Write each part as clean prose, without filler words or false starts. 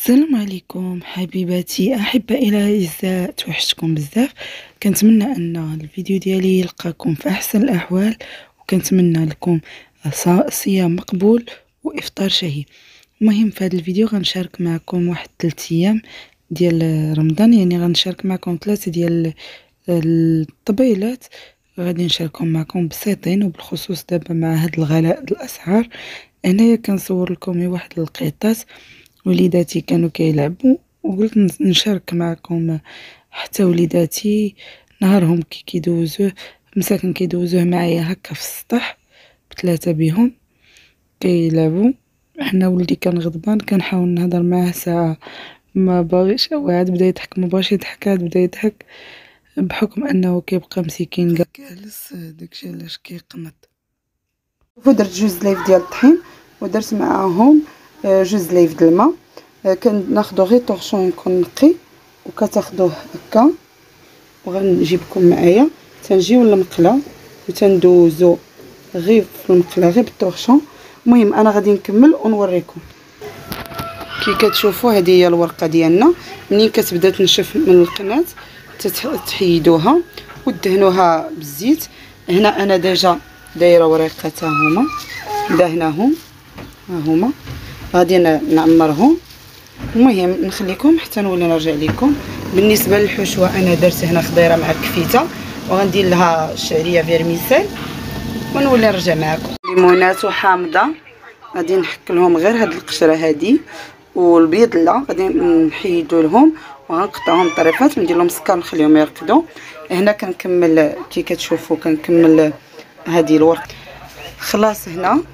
السلام عليكم حبيباتي احبائي الاعزاء، توحشتكم بزاف. كنتمنى ان الفيديو ديالي يلقاكم في احسن الاحوال، وكنتمنى لكم صيام مقبول وافطار شهي. المهم في هذا الفيديو غنشارك معكم واحد 3 ايام ديال رمضان، يعني غنشارك معكم 3 ديال الطبيلات غادي نشاركهم معكم بسيطين، وبالخصوص دابا مع هاد الغلاء الاسعار. هنايا كنصور لكم واحد القيطات وليداتي كانوا كيلعبوا، وقلت نشارك معكم حتى وليداتي نهارهم كي كيدوزوه مساكن كيدوزوه معايا هكا في السطح بثلاثه بهم كيلعبوا. حنا ولدي كان غضبان، كنحاول نهضر معاه ساعه ما باغيش، عاد بدا يضحك، ما بغاش يضحك عاد بدا يضحك بحكم انه كيبقى مسكين جالس. داكشي علاش كيقنط. درت جوج لايف ديال الطحين ودرت معاهم جوج لايف د الماء. كناخذوا غير طورشون يكون نقي وكتاخذوه هكا، وغنجيبكم معايا تنجيو للمقله وتندوزو غير في المقله غير بالطورشون. المهم انا غادي نكمل ونوريكم. كي كتشوفوا هذه هي الورقه ديالنا، منين كتبدا تنشف من القناه تحيدوها ودهنوها بالزيت. هنا انا ديجا دايره وريقتها هما دهناهم، ها هما غادي نعمرهم. المهم نخليكم حتى نولي نرجع لكم. بالنسبه للحشوه انا درت هنا خضيره مع كفيته، وغندير لها شعريه فيرميسيل ونولي نرجع معكم. ليمونات وحامضه غادي نحك لهم غير هاد القشره هادي، والبيض لا غادي نحيدو لهم وغنقطعهم طريفات وندير لهم سكر نخليهم يرقدوا. هنا كنكمل كي كتشوفوا كنكمل هذه الورق. خلاص هنا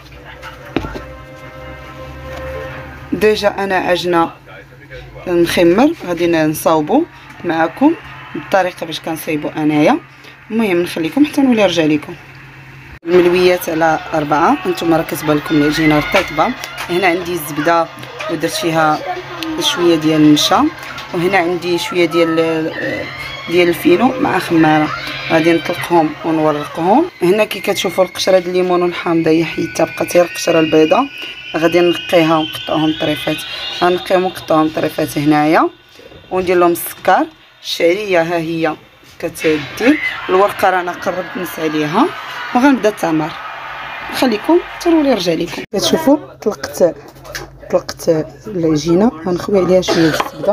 ديجا انا عجنه مخمر غادي نصاوبو معكم بالطريقه باش كنصايبو انايا. المهم نخليكم حتى نولي نرجع لكم. الملويات على 4، نتوما راه كتبان لكم العجينه رطيبه. هنا عندي الزبده ودرت فيها شويه ديال النشا، وهنا عندي شويه ديال الفينو مع خماره غادي نطلقهم ونورقهم. هنا كي كتشوفوا القشره ديال الليمون والحامضه هي حيدتها، بقات غير القشره البيضاء غادي نقيها ونقطعهم طريفات. غنقيهم ونقطعهم طريفات هنايا وندير لهم السكر. الشعريه ها هي كتدير، الورقه رانا قربت نسعى عليها وغنبدا التمر. نخليكم حتى نولي نرجع لكم. كتشوفوا طلقت العجينه، غنخوي عليها شويه الزبده،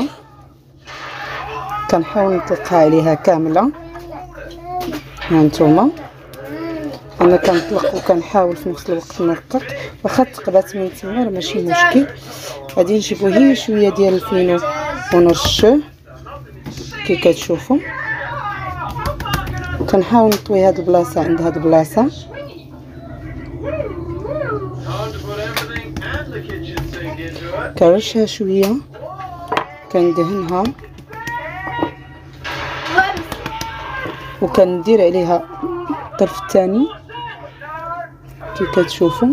كنحاول نطلقها عليها كامله. ها نتوما انا كنطلق وكنحاول في نفس الوقت نرقق، واخا تقبات من تما راه ماشي مشكل. غادي نجيبو هي شويه ديال الفينو ونرشوه كي كتشوفوا. كنحاول نطوي هاد البلاصه عند هاد البلاصه، كنرشها شويه كندهنها وكندير عليها الطرف الثاني كي كتشوفوا.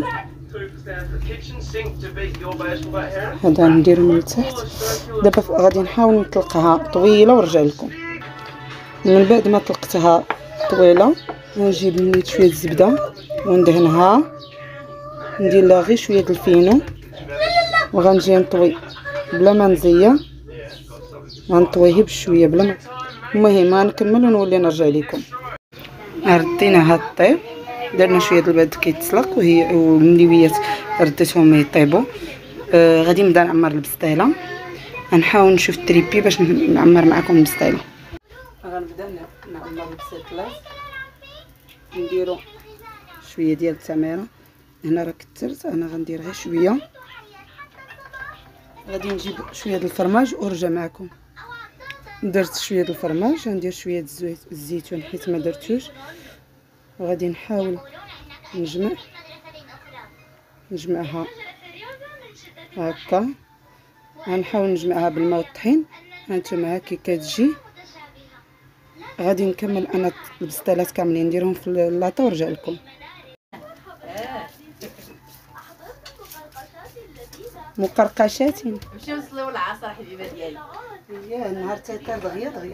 هذا نديرو من التحت. دابا غادي نحاول نطلقها طويله ونرجع لكم. من بعد ما طلقتها طويله غنجيب نيت شويه الزبده وندهنها، ندير لها غير شويه د الفينو وغنجي نطوي بلا ما نزير، غنطويه بشويه بلا ما. المهم غنكمل ونولي نرجع لكم. رديناها طيب، درنا شويه د البيض كيتسلق وهي والمليويات رديتهم يطيبوا. غادي نبدا نعمر البسطيله. غنحاول نشوف التريبي باش نعمر معكم البسطيله. غنبدا نعمر البسطيلات، نديرو شويه ديال التميره. هنا راه كثرت، انا غندير غير شويه. غادي نجيب شويه د الفرماج ونرجع معكم. درت شويه د الفرماج، غندير شويه د الزيتون حيت ما درتوش، وغادي نحاول نجمعها هكا. غنحاول نجمعها بالماء والطحين. هانتوما كي كتجي. غادي نكمل انا البسطيلات كاملين نديرهم في اللاطه ونرجع لكم. مقرقشات نمشيو نصليو العصر حبيبه ديالي. النهار تيطير دغيا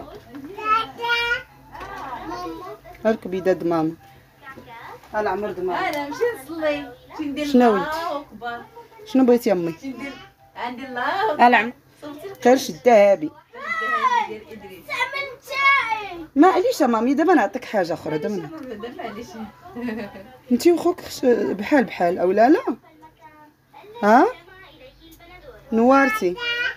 هاك بيداد ماما. العمر د ماما. انا نمشي نصلي. شنو بغيتي امي؟ عندي الله العم كرش الذهبي ديال ادريس ما عليش مامي. دابا نعطيك حاجه اخرى. دابا معليش انتي وخوك بحال بحال او لا ها نوارتي.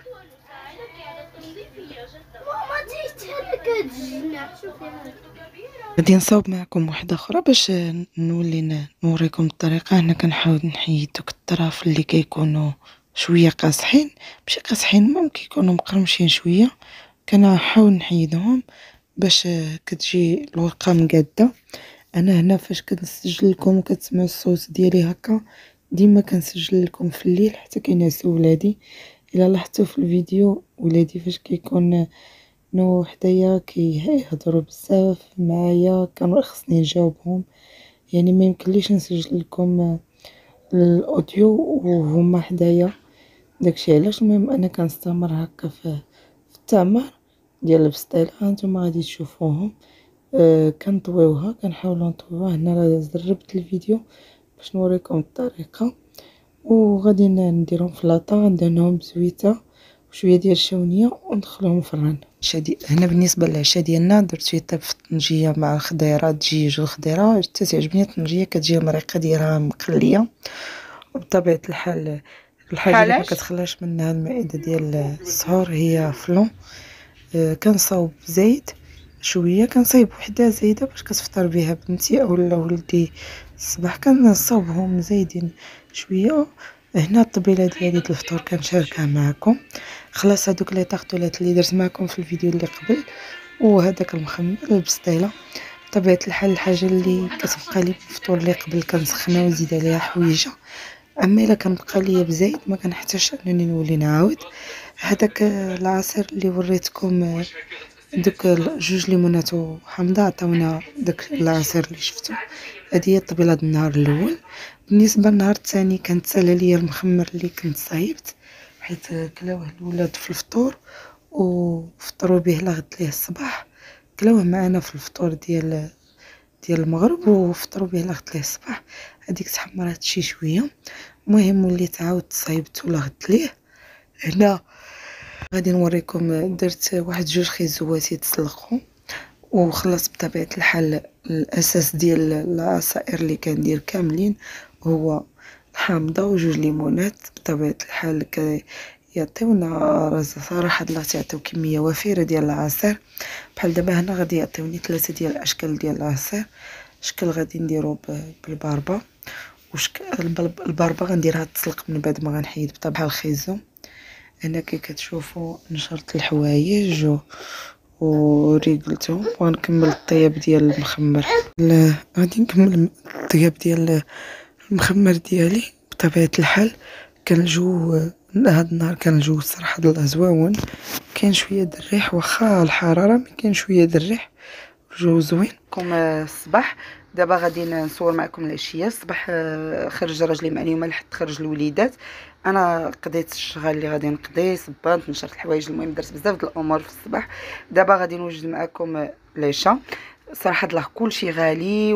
غادي نصاوب معكم واحده اخرى باش نولي نوريكم الطريقه. هنا كنحاول نحيد دوك الطراف اللي كيكونوا شويه قاصحين، ماشي قاصحين، ممكن يكونوا مقرمشين شويه، كنحاول نحيدهم باش كتجي الورقه مقاده. انا هنا فاش كنسجل لكم وكتسمعوا الصوت ديالي هكا، ديما كنسجل لكم في الليل حتى كينعسوا ولادي. الا لاحظتوا في الفيديو ولادي فاش كيكون نو حدايا كيهضروا بزاف معايا، كانوا خصني نجاوبهم، يعني ما يمكنليش نسجل لكم الاوديو وهما حدايا، داكشي علاش. المهم انا كنستمر هكا في التعمر ديال البسطيله. هانتوما غادي تشوفوهم كنطويوها، كنحاولوا نطويوها. هنا راه زربت الفيديو باش نوريكم الطريقه، وغادي نديرهم في لاطا، غندهنهم بزويته وشويه ديال الشاونيه وندخلهم في الفران. هنا بالنسبه للعشاء ديالنا درت شويه طيب في الطنجيه مع الخضيره، دجاج والخضيره. حتى تعجبني الطنجيه، كتجي مريقه ديالها مقليه، وبطبيعه الحال الحاجه اللي ما كتخلاش منها المائده ديال السحور هي فلون. كنصاوب زيت شويه، كنصايب وحده زايده باش كتفطر بها بنتي او ولدي الصباح، كنصاوبهم زايدين شويه. هنا الطبيله ديالي ديال الفطور كنشاركها معكم. خلاص هذوك لي طاغطولات اللي درت معكم في الفيديو اللي قبل، وهذاك المخمر البسطيله. بطبيعه الحال الحاجه اللي كتبقى لي الفطور اللي قبل كنسخنها ونزيد عليها حويجه، اما الا كنبقى ليا بزايد ما كنحتاجش انني نولي نعاود. هذاك العصير اللي وريتكم دوك جوج ليمونات وحامضه عطاونا داك العصير اللي شفتو. هذه هي الطبيله د النهار الاول. بالنسبه للنهار الثاني كانت سالا ليا المخمر اللي كنت صايبت، حيت كلاوه الولاد في الفطور وفطروا به لغد ليه الصباح، كلاوه معنا في الفطور ديال المغرب وفطروا به لغد ليه الصباح. هذيك تحمرات شي شويه. المهم وليت عاودت صايبت ولغد ليه. هنا غادي نوريكم درت واحد جوج خيزوات يتسلقوا، وخلصت بطبيعه الحال الاساس ديال العصائر اللي كندير كاملين هو الحامضه وجوج ليمونات. بطبيعه الحال يعطيونا صراحه الله تعطيو كميه وفيره ديال العصير. بحال دابا هنا غادي يعطيوني 3 ديال الاشكال ديال العصير. شكل غادي نديرو بالباربه، وشكل الباربه غنديرها تسلق من بعد ما غنحيد بطبيعه الخيزو. هنا كي كتشوفوا نشرت الحوايج وريقلتهم، وغنكمل الطياب ديال المخمر. غادي نكمل الطياب ديال المخمر ديالي. بطبيعه الحال كان الجو هذا النهار كان الجو صراحه الله زواون، كاين شويه د الريح، واخا الحراره ما كاين شويه د الريح، الجو زوين. كم الصباح دابا غادي نصور معكم العشيه. الصباح خرج راجلي مع اليوم لحد خرج الوليدات، انا قضيت الشغل اللي غادي نقضي، صبانت نشرت الحوايج، المهم درت بزاف د الامور في الصباح. دابا غادي نوجد معكم العشاء. صراحه الله كلشي غالي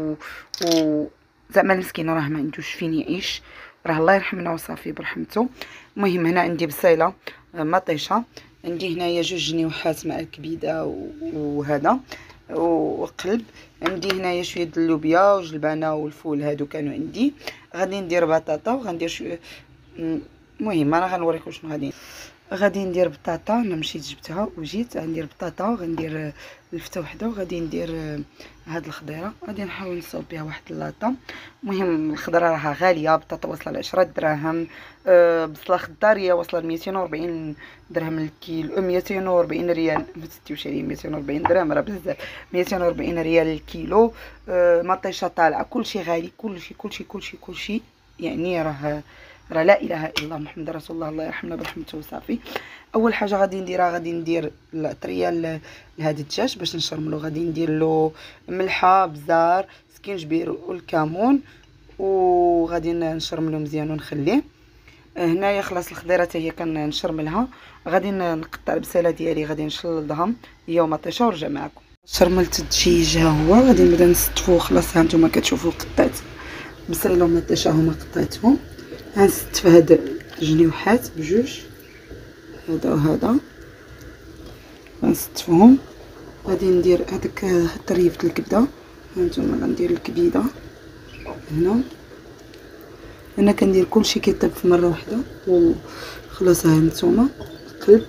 و زعما المسكين راه ما عندوش فين يعيش، راه الله يرحمنا وصافي برحمته. المهم هنا عندي بصيله مطيشه، عندي هنايا جوج جنيوحات مع الكبيده وهذا وقلب، عندي هنايا شويه د اللوبيا وجلبانه والفول، هادو كانوا عندي. غادي ندير بطاطا وغندير شويه، المهم انا غنوريكم شنو غادي ندير بطاطا. انا مشيت جبتها وجيت غندير بطاطا وغندير الفته وحده، وغادي ندير هاد الخضيره غادي نحاول نصاوب بها واحد اللاطه. المهم الخضره راها غاليه، بطاطا واصله ل 10 دراهم، بصله خضاريه واصله ل 240 درهم الكيلو، 240 ريال، ما تستيوش عليه 240 درهم راه بزاف، 240 ريال الكيلو. مطيشه طالعه، كلشي غالي، كلشي يعني راه لا اله الا الله محمد رسول الله، الله يرحمنا برحمته وصافي. اول حاجه غادي نديرها، غادي ندير الطريه لهذا الدجاج باش نشرملو. غادي ندير له ملحه، بزار، سكينجبير والكمون، وغادي نشرملو مزيان ونخليه. هنايا خلاص الخضيره حتى هي كنشرملها. غادي نقطع البصيله ديالي، غادي نشلضهم هي ومطيشه ونرجع معكم. شرملت الدجاج ها هو، غادي نبدا نستفو. خلاص هانتوما كتشوفوا قطعت بصيله ومطيشه هما قطعتهم، غنستف هاد جنيوحات بجوج، هذا وهذا غنستفهم. غادي ندير هذاك طريفة الكبده، هانتوما غندير الكبيده هنا. انا كندير كلشي كيطيب في مره واحده وخلاص. ها هانتوما قلب،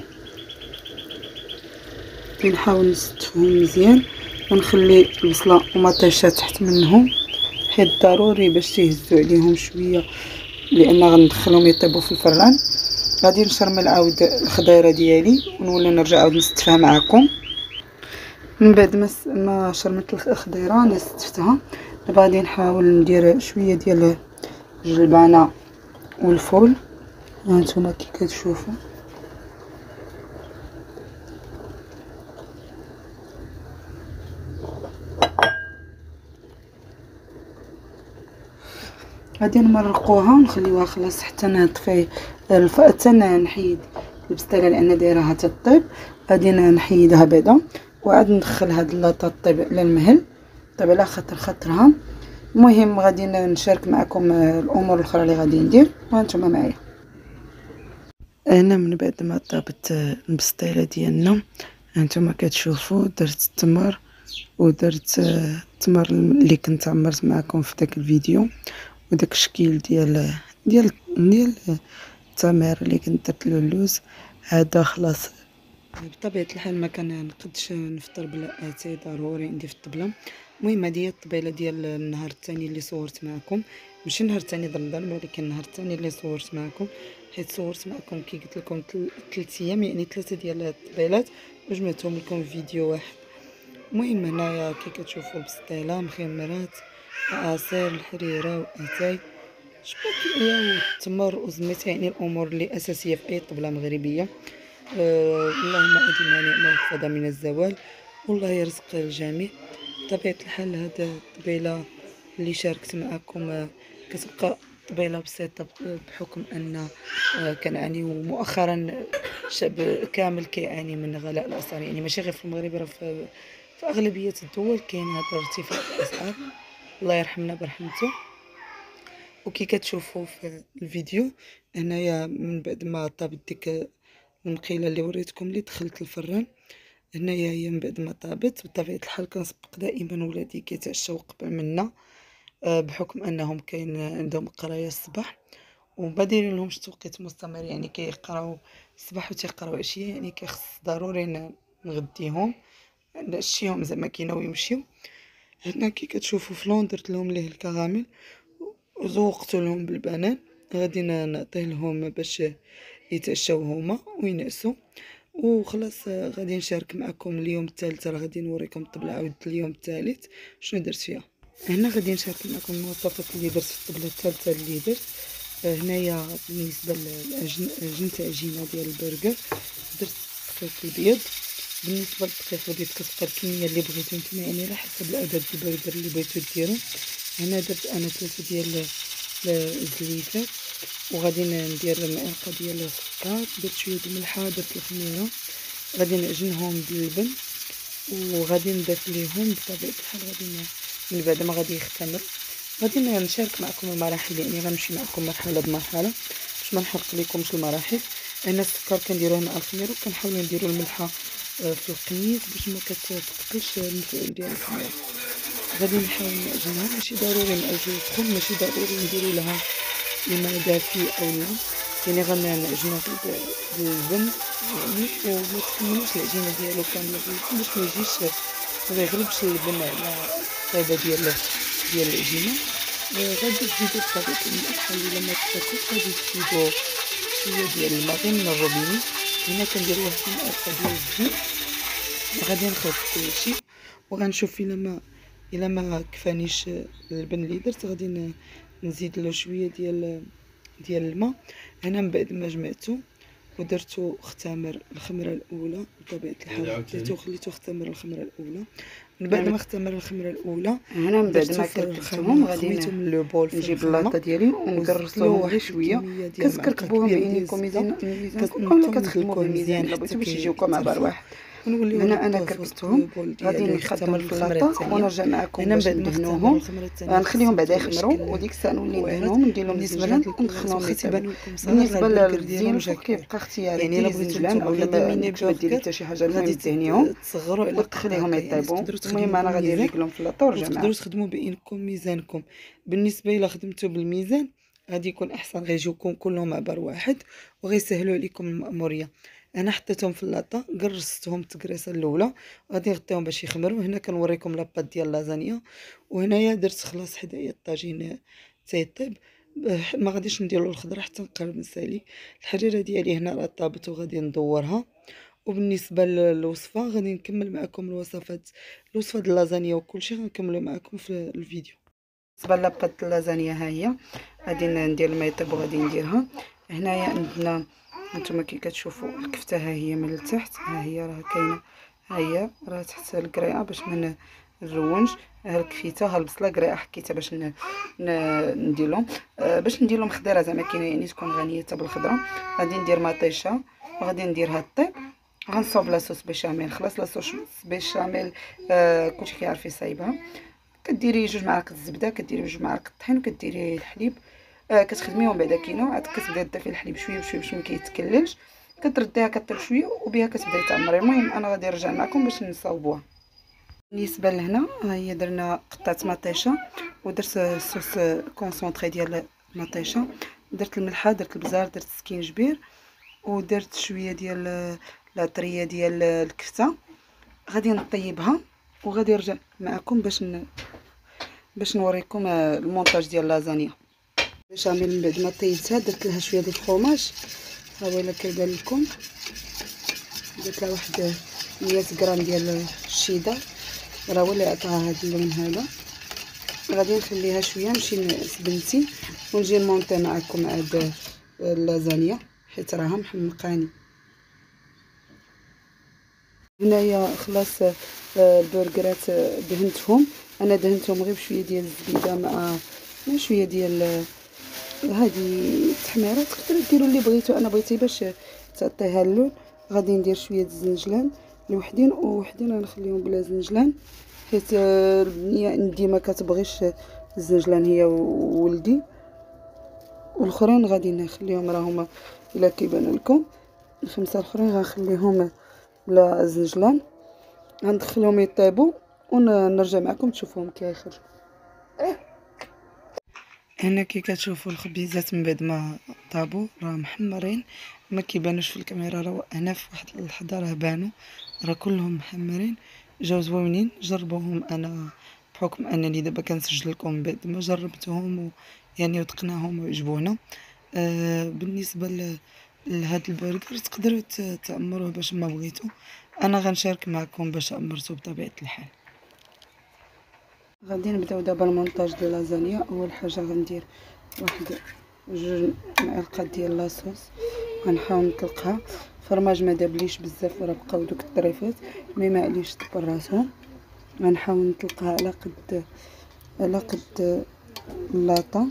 كنحاول نستفهم مزيان ونخلي البصله ومطيشه تحت منهم، حيت ضروري باش تيهزو عليهم شويه لان غندخلهم يطيبوا في الفران. غادي نشرمل عاود الخضيره ديالي ونولي نرجع عاود نستفها معكم. من بعد ما شرمت الخضيره انا استفتها، دابا غادي نحاول ندير شويه ديال الجلبانه والفول. هانتوما كي كتشوفوا غادي نمرقوها ونخليوها خلاص حتى نطفي حتى نحيد البسطيله لان دايرها تطيب. غادي نحيدها بعدا وعاد ندخل هاد اللاطه طيب على المهل، طيب على خاطرها. المهم غادي نشارك معكم الامور الاخرى اللي غادي ندير وانتم معايا. انا من بعد ما طابت البسطيله ديالنا هانتوما كتشوفوا درت التمر ودرت التمر اللي كنت عمرت معكم في داك الفيديو، وداك الشكل ديال التمر اللي كنت درت له اللوز. هذا خلاص بطبيعه الحال ما كنقدش نفطر بلا اتاي، ضروري ندير في الطبله. المهم هذه هي الطبيله ديال النهار الثاني اللي صورت معكم، ماشي النهار الثاني رمضان ولكن النهار الثاني اللي صورت معكم، حيت صورت معكم كي قلت لكم 3 ايام، يعني 3 ديال الطبيلات وجمعتهم لكم في فيديو واحد. المهم هنايا كي كتشوفوا البسطيله مخمرات، عصير الحريره واتاي شباكيه والتمر وزميتها، يعني الامور اللي اساسيه في اي طبله مغربيه. اللهم ادينا نعمه وحفظها من الزوال، والله يرزق الجميع. بطبيعه الحال هذا الطبيله اللي شاركت معكم كتبقى طبيله بسيطه بحكم ان كنعاني مؤخرا الشعب كامل كيعاني من غلاء الاسعار، يعني ماشي غير في المغرب، راه في اغلبيه الدول كاين هذا الارتفاع في الاسعار، الله يرحمنا برحمته. وكي كتشوفوا في الفيديو هنايا من بعد ما طابت ديك المقيله اللي وريتكم اللي دخلت الفران، هنايا هي من بعد ما طابت. بطبيعه الحال كنسبق دائما ولادي كيتعشاو قبل منا بحكم انهم كاين عندهم قرايه الصباح وما دايرين لهمش توقيت مستمر، يعني كيقراو الصباح وتيقراو عشيه، يعني كيخص ضروري نغديهم نعشيهم زعما كيناو يمشيو. هنا كي كتشوفوا فلون درت لهم ليه الكراميل وزوقت لهم بالبنان، غادي نعطيه لهم باش يتعشاو هما وينعسوا وخلاص. غادي نشارك معكم اليوم الثالث، راه غادي نوريكم الطبله عاود اليوم الثالث شنو درت فيها. هنا غادي نشارك معكم الوصفات اللي درت في الطبله الثالثه اللي درت. هنايا بالنسبه للعجن تاع عجينه ديال البرجر درت الدقيق الابيض. بالنسبه للدقيق الابيض كتبقى الكميه اللي بغيتو نتوما، يعني على حسب العدد البرجر اللي بغيتو ديرو. هنا درت انا 3 ديال الزليفات وغادي ندير معلقه ديال السكر، درت شويه الملحه، درت الخميره، غادي نعجنهم باللبن وغادي نضيف ليهم بطبيعه الحال. غادي من بعد ما غادي يختمر غادي نشارك معكم المراحل، يعني غنمشي معكم مرحله بمرحله باش ما نحرق لكمش المراحل. هنا السكر كنديروه مع الخميره وكنحاولوا نديروا الملحه في القنيت باش ما كتثقلش المفعول ديال الخميره. غادي نحاول نعجنها، ماشي ضروري نعجنو سخون، ماشي ضروري نديرو لها الماء دافي او لا، يعني غنعجنها باللبن يعني وما تكملوش العجينه ديالو كامله باللبن باش ما يجيش ما يغلبش اللبن على الطيبه ديال العجينه. غادي تزيدو بطبيعه الحال الا ما كفاكوش غادي تزيدو شويه ديال الماء غير من الروبيني. هنا كندير واحد المعلقه ديال الزيت، غادي نخلط كلشي وغنشوف الا ما كفانيش اللبن اللي درت غادي نزيد له شويه ديال الماء. هنا من بعد ما جمعته ودرتو اختمر الخمره الاولى بطبيعه الحال، درتو خليته اختمر الخمره الاولى. من بعد ما اختمر الخمره الاولى هنا من بعد ما كركبتهم غادي من لو بول نجيب اللاطه ديالي ونكرسلوهم غير شويه، كتكركبوها بينكم مزيان ولا كتخدموا مزيان، لا بغيتو باش يجيوكم مع بار واحد ونوليو هنا انا نحطوه في وسط كركبتهم البول غادي ديالي نخدهم حتى في الخمرة اللاطه الثانية. ونرجع معكم هنا من باش بعد ما خدمنا ندهنوهم. الخمرة الثانية نخليهم بعدا خصني يخمروا بشكل وديك الساعه نولي واعد. ندهنوهم ندير لهم بالنسبة الزنجلان لهاد الكلاص وندخلهم واخا يطيبوا. تيبانو لكم صغار، بالنسبه راه البرجر ديالهم للزينه جا كبير. كيبقى اختياري يعني ديري الا بغيتو الزنجلان نتوما اولا دائما ما يبداو تبدلي بكر، حتى شي حاجه، المهم غادي دهنيهم تصغروا على وتخليهم قطاقه. يعني يطيبوا. تقدروا المهم تخدموا انا غادي بالميزان نريقلهم في اللاطه ونرجع وتقدروا معاكم. تخدموا بانكم ميزانكم. بالنسبه الا خدمتوا بالميزان غادي يكون احسن، غيجيوكم كلهم عبر واحد وغيسهلوا عليكم المأموريه. انا حطيتهم في اللاطه، قرصتهم التقريصه الاولى، غادي نغطيهم باش يخمروا. هنا كنوريكم لاباط ديال لازانيا، وهنايا درت خلاص حدايا الطاجين تيطيب. ما غاديش نديرو الخضره حتى نقرب نسالي. الحريره ديالي هنا راه طابت وغادي ندورها. وبالنسبه للوصفه غادي نكمل معكم الوصفات، الوصفه ديال اللازانيا وكلشي غنكملوا معكم في الفيديو. بالنسبه لاباط اللازانيا ها هي غادي ندير الماء يطيب وغادي نديرها. هنايا عندنا هانتوما كي كتشوفوا الكفته ها هي من التحت، ها هي راه كاينه، ها هي راه تحت القريعه باش ما نروونش. ها الكفيته، ها البصله قريعه حكيتها باش ندير لهم باش ندير لهم خضيره زعما كاينه، يعني تكون غنيه حتى بالخضره. غادي ندير مطيشه وغادي نديرها طيب. غنصوب لاصوص بيشاميل. خلاص لاصوص بيشاميل كلشي كيعرف يصايبها. كديري 2 معالق الزبده، كديري 2 معالق الطحين، وكديري الحليب. كتخدميهم بعدا كينو، عاد كتبداي تضيفي الحليب شويه بشويه باش ما كيتكللش، كترديها كطيب شويه وبها كتبداي تعمري. المهم انا غادي نرجع معكم باش نصاوبوها. بالنسبه لهنا ها هي درنا قطعه مطيشه ودرت صوص كونسونطري ديال المطيشه، درت الملحه، درت البزار، درت السكينجبير، ودرت شويه ديال لاطريه ديال الكفته. غادي نطيبها وغادي نرجع معكم باش نوريكم المونتاج ديال اللازانيا. بيشاميل من بعد ما طيبتها درت لها شويه ديال الفرماج، ها هو الا كيبان لكم. درت لها واحد 100 غرام ديال الشيدر، راه هو اللي عطاها هذا اللون هذا. غادي نخليها شويه نمشي نسبنتي ونجي نمونطي معكم هاد اللازانيا حيت راها محمقاني. هنايا خلاص البرغرات دهنتهم. انا دهنتهم غير بشويه ديال الزبيده مع شويه ديال هذه التحميره. تقدروا ديروا اللي بغيتو، انا بغيتي باش تعطيها اللون. غادي ندير شويه الزنجلان لوحدين ووحدين غنخليهم بلا زنجلان حيت البنيه عندي ما كتبغيش الزنجلان هي وولدي، والاخرين غادي نخليهم راه هما الا كيبانوا لكم. الخمسه الاخرين غنخليهم بلا زنجلان، غندخلهم يطيبوا ونرجع معكم تشوفوهم كيخرجوا. هنا كي كتشوفوا الخبيزات من بعد ما طابوا راه محمرين، ما كيبانوش في الكاميرا، راه هنا في واحد اللحظه راه بانوا، راه كلهم محمرين، جاو زوينين. جربوهم انا بحكم انني دابا كنسجل لكم من بعد ما جربتهم يعني وتقناهم وعجبونا. بالنسبه لهاد البرجر تقدروا تعمروه باش ما بغيتو، انا غنشارك معكم باش عمرته بطبيعه الحال. غادي نبداو دابا المونتاج ديال اللازانيا. اول حاجه غندير واحد 2 معالق ديال لاصوص، غنحاول نطلقها. فرماج ما دابليش بزاف راه بقاو دوك الطريفات مي ما عليش دبر راسهم. غنحاول نطلقها على قد اللاطه.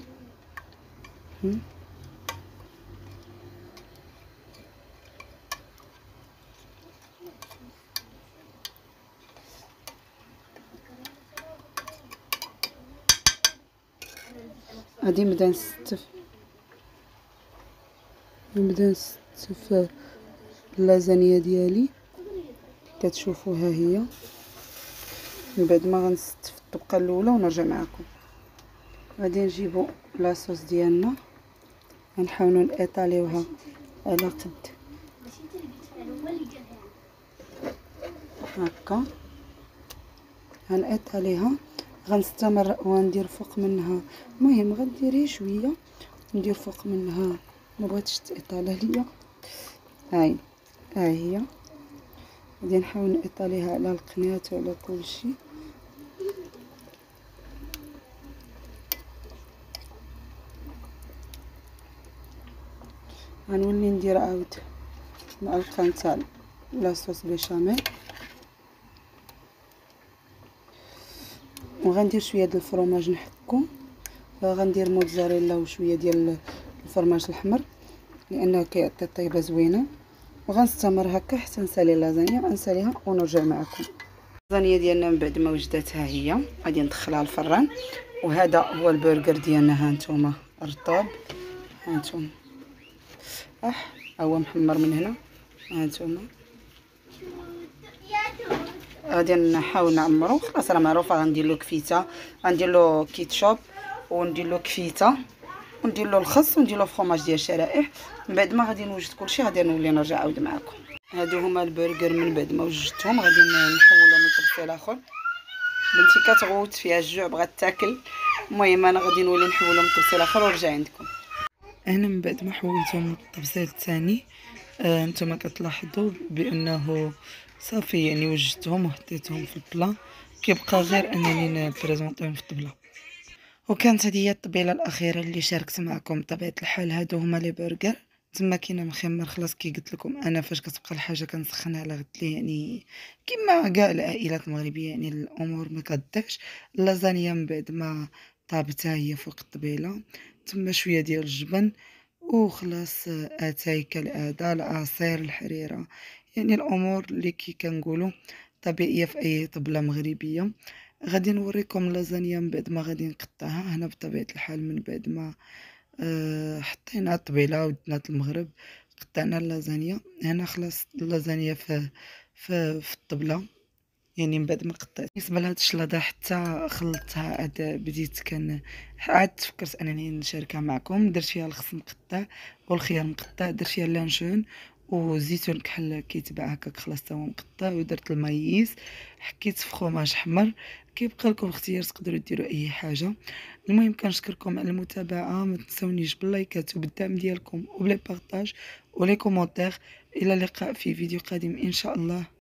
غادي نبدا نستف اللازانيا ديالي كتشوفوا ها هي. من بعد ما غنستف الطبقه الاولى ونرجع معكم. غادي نجيبوا لاصوص ديالنا غنحاولوا نيطاليوها على قد هكا، غنيطاليها. غنستمر وندير فوق منها، المهم غنديري شويه ندير فوق منها، ما بغيتش تيطالي ليا. ها هي غادي نحاول نيطاليها على القناه وعلى كلشي. غنولي ندير عاود معلقه نتاع لاصوص بيشاميل، وغندير شويه ديال الفرماج نحكو. غندير موتزاريلا وشويه ديال الفرماج الاحمر لانه كيعطي طيبه زوينه. وغنستمر هكا حتى نسالي اللازانيا، نساليها ونرجع معكم. اللازانيا ديالنا من بعد ما وجدت ها هي غادي ندخلها للفران. وهذا هو البرجر ديالنا، ها نتوما رطب، ها نتوما ها هو محمر من هنا، ها نتوما غادي نحاول نعمرو. خلاص راه معروفه، غندير له كفيته، غندير له كيتشوب وندير له كفيته وندير له الخس وندير له فرomاج ديال الشرائح. من بعد ما غادي نوجد كلشي غادي نولي نرجع عاود معكم. هادو هما البرجر من بعد ما وجدتهم، غادي نحولهم لطبسيل الاخر. بنتي كتغوت فيها الجوع بغات تاكل، المهم انا غادي نولي نحولهم لطبسيل الاخر ونرجع عندكم. انا من بعد ما حولتهم للطبسيل الثاني، نتوما كتلاحظوا بانه صافي يعني وجدتهم وحطيتهم في البلا، كيبقى غير انني نبريزونطيهم في الطبله. وكانت هذه هي الطبيله الاخيره اللي شاركت معكم. بطبيعه الحال هادو هما لي برجر، تما كاينه مخمر. خلاص كي قلت لكم انا فاش كتبقى الحاجه كنسخنها على غدلي، يعني كما كاع العائلات المغربيه، يعني الامور ما كداش. اللازانيا من بعد ما طابتها هي فوق الطبيله، تما شويه ديال الجبن وخلاص. اتاي كالعاده العصير، الحريره، يعني الامور اللي كي كنقولوا طبيعيه في اي طبله مغربيه. غادي نوريكم اللازانيا من بعد ما غادي نقطعها هنا. بطبيعه الحال من بعد ما حطينا الطبيله ودنا المغرب، قطعنا اللازانيا هنا. خلاص اللازانيا في الطبله، يعني من بعد ما قطعت. بالنسبه لهاد الشلاضه حتى خلطتها، عاد بديت عاد تفكرت انني نشاركها معكم. درت فيها الخس مقطع والخيار مقطع، درت فيها اللانشون والزيتون كحل كيتباع هكاك خلاص تا هو مقطع، ودرت المايز، حكيت في فرomاج حمر. كيبقى لكم اختيار، تقدروا ديروا اي حاجه. المهم كنشكركم على المتابعه، ما تنسونيش باللايكات وبالدعم ديالكم وبلي بارطاج ولي كومونتير. الى اللقاء في فيديو قادم ان شاء الله.